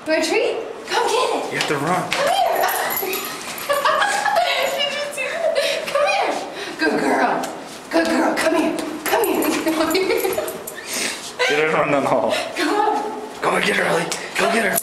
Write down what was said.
You want a treat? Come get it. You have to run. Come here. Did you see that? Come here. Good girl. Good girl. Come here. Come here. Get her from the hall. Come on. Go and get her, Ellie. Go get her.